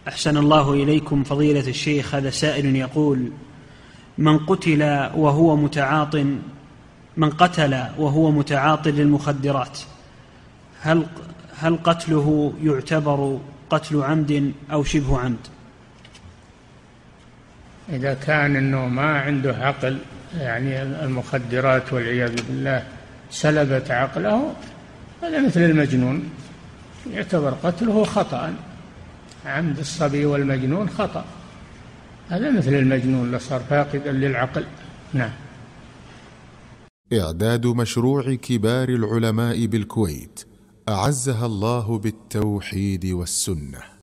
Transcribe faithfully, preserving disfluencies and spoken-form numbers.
أحسن الله إليكم فضيلة الشيخ. هذا سائل يقول: من قتل وهو متعاط من قتل وهو متعاط للمخدرات، هل هل قتله يعتبر قتل عمد أو شبه عمد؟ إذا كان أنه ما عنده عقل، يعني المخدرات والعياذ بالله سلبت عقله، هذا مثل المجنون، يعتبر قتله خطأ. عمد الصبي والمجنون خطأ، هذا مثل المجنون لصار فاقدا للعقل. نعم. إعداد مشروع كبار العلماء بالكويت أعزها الله بالتوحيد والسنة.